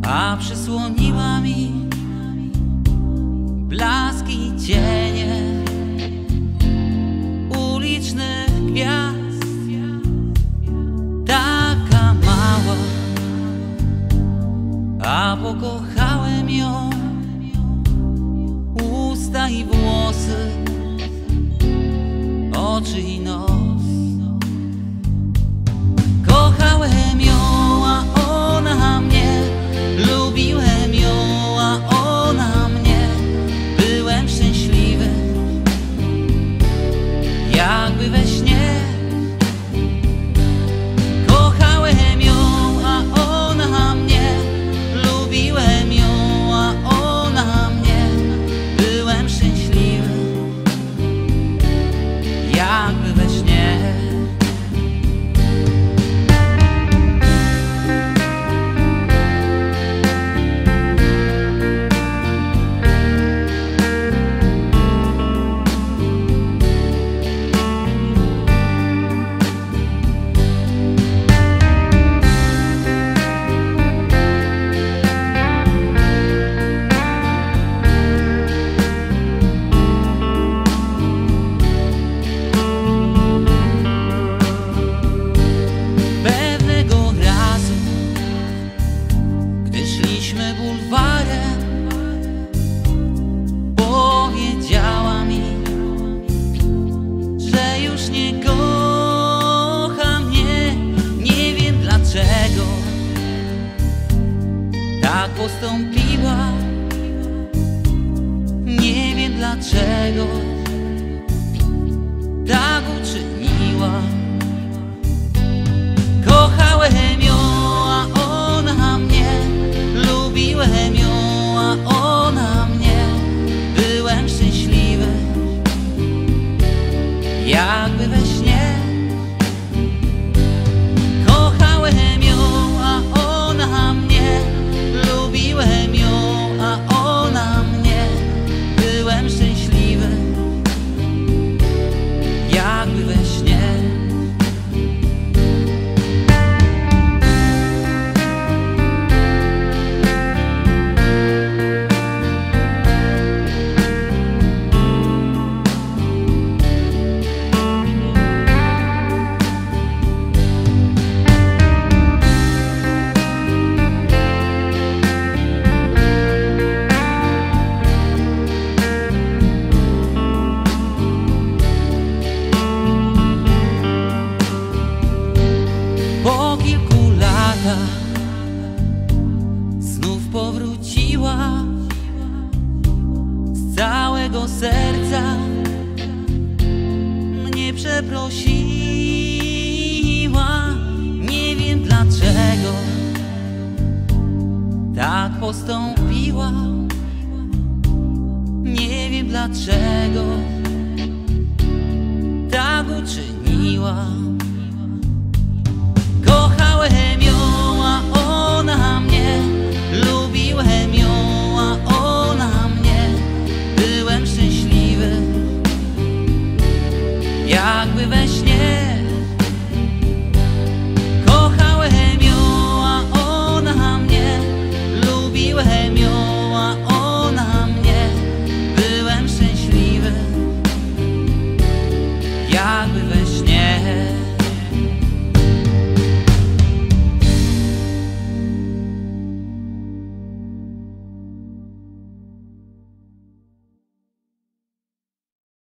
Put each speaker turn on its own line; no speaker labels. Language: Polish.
a przysłoniła mi blaski i cienie ulicznych gwiazd. Taka mała, a pokochałem ją. Usta i włosy, oczy i nos. Kochałem ją, a ona mnie. Lubiłem ją, a ona mnie. Byłem szczęśliwy, jakby we śnie. Kochałem ją, a ona mnie. Lubiłem ją, a ona mnie. Byłem szczęśliwy, jakby we śnie. Szliśmy bulwarem, powiedziała mi, że już nie kocha mnie. Nie wiem dlaczego tak postąpiła. Nie wiem dlaczego tak uczyniła. Kochałem ją, a ona mnie. Lubiłem ją, a ona mnie. Byłem szczęśliwy, jakby we śnie. Kochałem ją, a ona mnie. Lubiłem ją, a ona mnie. Byłem szczęśliwy, jakby we śnie. Po kilku latach znów powróciła. Z całego serca mnie przeprosiła. Nie wiem dlaczego tak postąpiła. Nie wiem dlaczego tak uczyniła. Kochałem ją, a ona mnie. Lubiłem ją, a ona mnie. Byłem szczęśliwy, jakby we śnie. Kochałem ją, a ona mnie. Lubiłem ją, a ona mnie. Byłem szczęśliwy, jakby we śnie.